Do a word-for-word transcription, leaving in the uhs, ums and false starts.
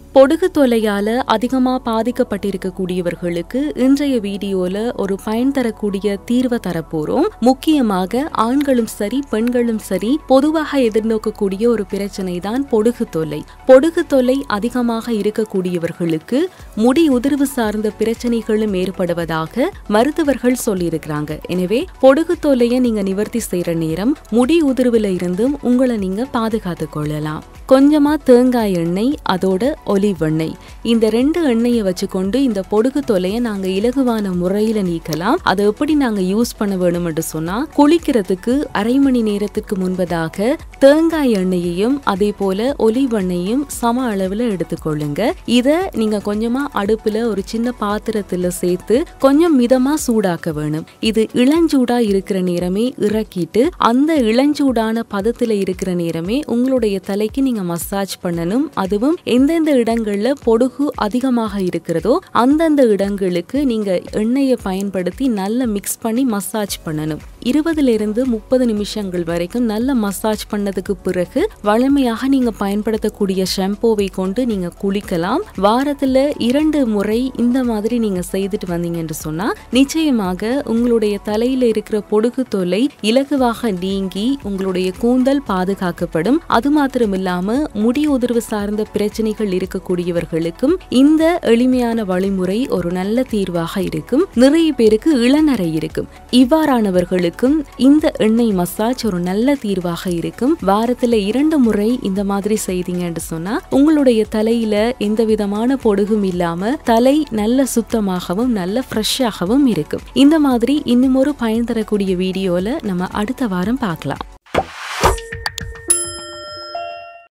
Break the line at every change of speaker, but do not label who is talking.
பொடுகு தொல்லையால அதிகமா பாதிக்கப்பட்டிருக்கக்கூடியவர்களுக்கு இன்றைய வீடியோல ஒரு பயன் தரக்கூடிய தீர்வை தரப்போறோம். முக்கியமாக ஆண்களும் சரி பெண்களும் சரி பொதுவாக எதிர்நோக்கக்கூடிய ஒரு பிரச்சனை தான் பொடுகு தொல்லை. பொடுகு தொல்லை அதிகமாக இருக்கக்கூடியவர்களுக்கு முடி உதிர்வு சார்ந்த பிரச்சனைகளும் ஏற்படுவதாக மருத்துவர்கள் சொல்லியிருக்கிறாங்க. எனவே பொடுகு தொல்லையை நீங்க நிவர்த்தி செய்யற நேரம் முடி உதிர்வுல இருந்தும் உங்களை நீங்க பாதுகாத்துக் கொள்ளலாம். கொஞ்சமா தேங்காய் எண்ணெய், அதோட ஒலிவ் எண்ணெய், இந்த ரெண்டு எண்ணெயை வச்சுக்கொண்டு இந்த பொடுகு தொல்லையை நாங்க இலகுவான முறையில நீக்கலாம். அதை எப்படி நாங்க யூஸ் பண்ண வேணும் என்று சொன்னா, குளிக்கிறதுக்கு அரை மணி நேரத்துக்கு முன்பதாக தேங்காய் எண்ணெயையும் அதே போல ஒலிவ் எண்ணெயையும் சம அளவுல எடுத்துக்கொள்ளுங்க. இத நீங்க கொஞ்சமா அடுப்புல ஒரு சின்ன பாத்திரத்துல சேர்த்து கொஞ்சம் மிதமா சூடாக்க வேணும். இது இளஞ்சூடா இருக்கிற நேரமே இறக்கிட்டு அந்த இளஞ்சூடான பதத்துல இருக்கிற நேரமே உங்களுடைய தலைக்கு நீங்க மசாஜ் பண்ணணும். அதுவும் எந்தெந்த இடங்கள்ல பொடுகு அதிகமாக இருக்கிறதோ அந்தந்த இடங்களுக்கு நீங்க எண்ணெயை பயன்படுத்தி நல்லா மிக்ஸ் பண்ணி மசாஜ் பண்ணணும். இருபதுல இருந்து முப்பது நிமிஷங்கள் வரைக்கும் நல்ல மசாஜ் பண்ணதுக்கு பிறகு வழமையாக நீங்க பயன்படுத்தக்கூடிய ஷாம்பூவை கொண்டு நீங்க குளிக்கலாம். வாரத்துல இரண்டு முறை இந்த மாதிரி நீங்க செய்துட்டு வந்தீங்க என்று சொன்னா நிச்சயமாக உங்களுடைய தலையில இருக்கிற பொடுகு தொல்லை இலகுவாக நீங்கி உங்களுடைய கூந்தல் பாதுகாக்கப்படும். அது மாத்திரம் இல்லாம முடி உதிர்வு சார்ந்த பிரச்சனைகள் இருக்கக்கூடியவர்களுக்கும் இந்த எளிமையான வழிமுறை ஒரு நல்ல தீர்வாக இருக்கும். நிறைய பேருக்கு இளநரை இருக்கும். இவ்வாறானவர்களுக்கும் இந்த எண்ணெய் மசாஜ் ஒரு நல்ல தீர்வாக இருக்கும். வாரத்துல இரண்டு முறை இந்த மாதிரி செய்தீங்கன்னு சொன்னா உங்களுடைய தலையில எந்த விதமான பொடுகும் இல்லாம தலை நல்ல சுத்தமாகவும் நல்ல ஃப்ரெஷ்ஷாகவும் இருக்கும். இந்த மாதிரி இன்னும் ஒரு பயன் தரக்கூடிய வீடியோல நம்ம அடுத்த வாரம் பார்க்கலாம்.